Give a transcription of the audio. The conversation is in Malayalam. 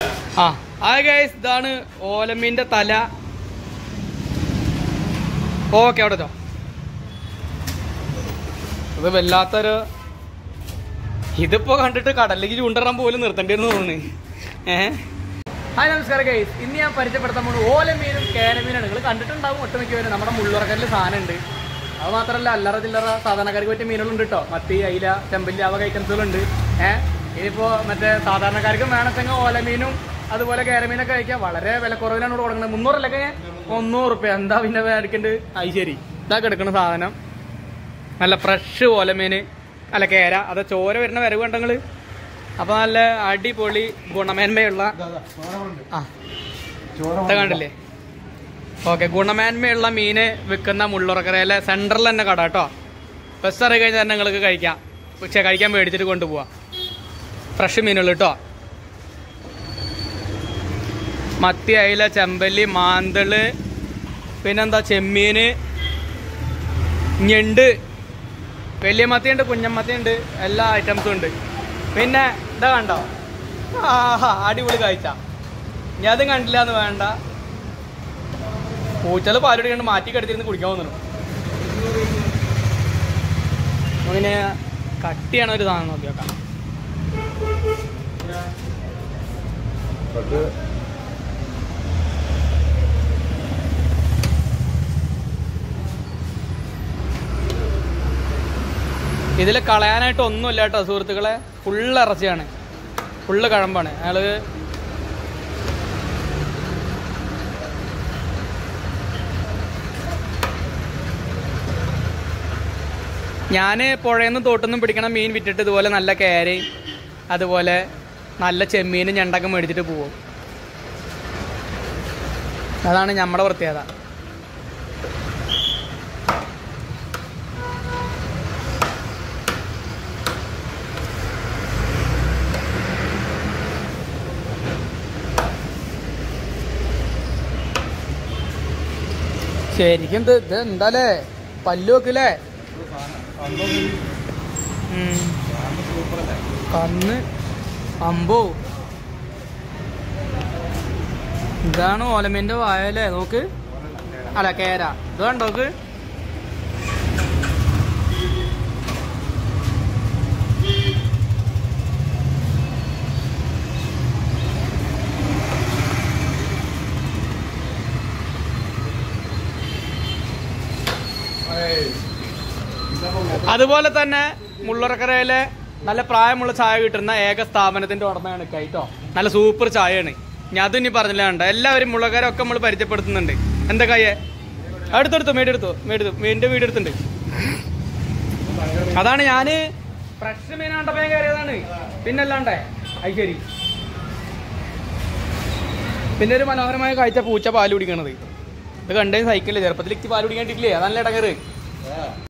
ഗൈസ് ഇതാണ് ഓലമീൻ്റെ തല. ഓക്കെ അവിടെ വെച്ചോ. ഇത് വല്ലാത്തൊരു ഇതിപ്പോ കണ്ടിട്ട് കടലിലേക്ക് ചൂണ്ടിടാൻ പോലും നിർത്തേണ്ടിയിരുന്നു തോന്നുന്നു. ഹായ് നമസ്കാരം ഗൈസ്. ഇന്ന് ഞാൻ പരിചയപ്പെടുത്താൻ പോകുന്നത് ഓലമീനും കേരമീനാണ്. നിങ്ങൾ കണ്ടിട്ടുണ്ടാവും ഒട്ടുമിക്കവരും. നമ്മുടെ മുള്ളുറക്കലിൽ സാധനം ഉണ്ട്. അത് മാത്രമല്ല അല്ലറ ചില്ലറ സാധാരണക്കാർക്ക് പറ്റിയ മീനുകളുണ്ട് കേട്ടോ. മത്തി, അയില, ചെമ്പല്ലി അവ ഐറ്റംസുകളുണ്ട്. ഇനിയിപ്പോൾ മറ്റേ സാധാരണക്കാർക്കും വേണമെങ്കിൽ ഓലമീനും അതുപോലെ കേരമീനൊക്കെ കഴിക്കാം. വളരെ വിലക്കുറവിലാണ് ഇവിടെ കൊടുക്കുന്നത്. 300 അല്ലൊക്കെ 100 റുപ്യ. എന്താ പിന്നെ മേടിക്കേണ്ടത്? അത് ശരി. ഇതൊക്കെ എടുക്കുന്ന സാധനം നല്ല ഫ്രഷ് ഓലമീന്. അല്ല കേര. അത് ചോര വരുന്ന വരവ് കണ്ടെങ്കിൽ അപ്പൊ നല്ല അടിപൊളി ഗുണമേന്മയുള്ള കണ്ടില്ലേ. ഓക്കെ, ഗുണമേന്മയുള്ള മീന് വിൽക്കുന്ന മുള്ളുറക്കരയിലെ സെന്ററിൽ തന്നെ കട കേട്ടോ. ബസ് ഇറങ്ങി കഴിഞ്ഞാൽ തന്നെ നിങ്ങൾക്ക് കഴിക്കാം. പക്ഷെ കഴിക്കാൻ മേടിച്ചിട്ട് കൊണ്ടുപോവാം. ഫ്രഷ് മീനുകൾ കേട്ടോ. മത്തി, അയില, ചെമ്പല്ലി, മാന്തള്, പിന്നെന്താ ചെമ്മീന്, ഞണ്ട്, വലിയ മത്തിയുണ്ട്, കുഞ്ഞമ്മത്തിയുണ്ട്, എല്ലാ ഐറ്റംസും ഉണ്ട്. പിന്നെ ഇതാ കണ്ടോ, അടിപൊളി കാഴ്ച. ഞാൻ അതും കണ്ടില്ല എന്ന് വേണ്ട. പൂച്ചകൾ പാലോടി കണ്ട് മാറ്റി കെടുത്തിരുന്ന് കുടിക്കാൻ തോന്നുന്നു. പിന്നെ കട്ടിയാണ് ഒരു സാധനം. നോക്കി നോക്കാം. ഇതിൽ കളയാനായിട്ട് ഒന്നുമില്ല കേട്ടോ സുഹൃത്തുക്കളെ. ഫുള്ള് ഇറച്ചിയാണ്, ഫുള്ള് കഴമ്പാണ്. അയാൾ ഞാൻ പുഴയിൽ നിന്ന് തോട്ടൊന്നും പിടിക്കണം മീൻ വിറ്റിട്ട് ഇതുപോലെ നല്ല കേരയും അതുപോലെ നല്ല ചെമ്മീനും ഞണ്ടൊക്കെ മേടിച്ചിട്ട് പോവും. അതാണ് നമ്മുടെ പ്രത്യേകത. ശരിക്കും ഇത് എന്താലേ പല്ലു വെക്കില്ലേ. കണ്ണ് അമ്പോ. ഇതാണ് ഓലമീൻ്റെ വായല്ലേ. നോക്ക്. അല്ല കേര. ഇത് കണ്ടോക്ക്. അതുപോലെ തന്നെ മുള്ളുറക്കരയിലെ നല്ല പ്രായമുള്ള ചായ കിട്ടുന്ന ഏക സ്ഥാപനത്തിന്റെ ഉടമയാണ് കേട്ടോ. നല്ല സൂപ്പർ ചായയാണ്. ഞാൻ അതും ഇനി പറഞ്ഞില്ല കണ്ട. എല്ലാവരും മുള്ളക്കാരൊക്കെ നമ്മൾ പരിചയപ്പെടുത്തുന്നുണ്ട്. എന്താ കയ്യെ അടുത്തെടുത്തു മേടിയെടുത്തു മീനിന്റെ വീട് എടുത്തുണ്ട്. അതാണ് ഞാന് ഫ്രഷ് മീൻ കണ്ടപ്പോ കയറിയതാണ്. പിന്നല്ലാണ്ടേ അത് ശരി. പിന്നെ ഒരു മനോഹരമായ കാഴ്ച പൂച്ച പാല് കുടിക്കണത്. ഇത് കണ്ടേ സൈക്കിളില് ചെറുപ്പത്തിൽ പാല് കുടിക്കാണ്ടിട്ടില്ലേ? അതല്ല ഇടങ്ങറ്.